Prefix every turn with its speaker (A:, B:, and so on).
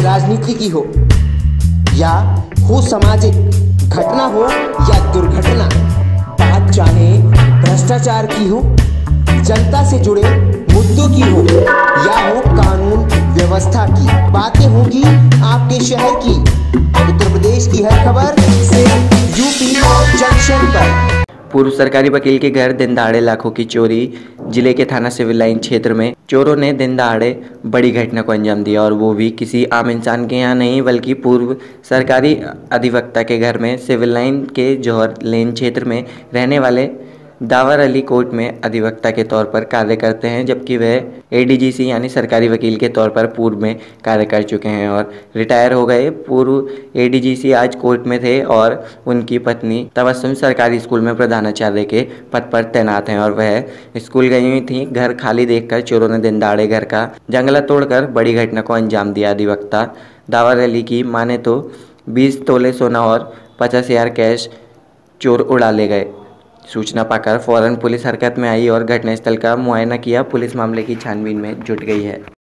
A: राजनीति की हो या हो सामाजिक घटना हो या दुर्घटना, बात चाहे भ्रष्टाचार की हो, जनता से जुड़े मुद्दों की हो या हो कानून व्यवस्था की, बातें होंगी आपके शहर की। उत्तर प्रदेश की हर खबर सिर्फ यूपी जंक्शन पर।
B: पूर्व सरकारी वकील के घर दिन दहाड़े लाखों की चोरी। जिले के थाना सिविल लाइन क्षेत्र में चोरों ने दिन दहाड़े बड़ी घटना को अंजाम दिया, और वो भी किसी आम इंसान के यहाँ नहीं बल्कि पूर्व सरकारी अधिवक्ता के घर में। सिविल लाइन के जौहर लेन क्षेत्र में रहने वाले दावर अली कोर्ट में अधिवक्ता के तौर पर कार्य करते हैं, जबकि वह एडीजीसी यानी सरकारी वकील के तौर पर पूर्व में कार्य कर चुके हैं और रिटायर हो गए। पूर्व एडीजीसी आज कोर्ट में थे और उनकी पत्नी तबस्सुम सरकारी स्कूल में प्रधानाचार्य के पद पर तैनात हैं, और वह स्कूल गई हुई थी। घर खाली देखकर चोरों ने दिन दहाड़े घर का जंगला तोड़कर बड़ी घटना को अंजाम दिया। अधिवक्ता दावर अली की माने तो 20 तोले सोना और 50,000 कैश चोर उड़ा ले गए। सूचना पाकर फौरन पुलिस हरकत में आई और घटनास्थल का मुआयना किया। पुलिस मामले की छानबीन में जुट गई है।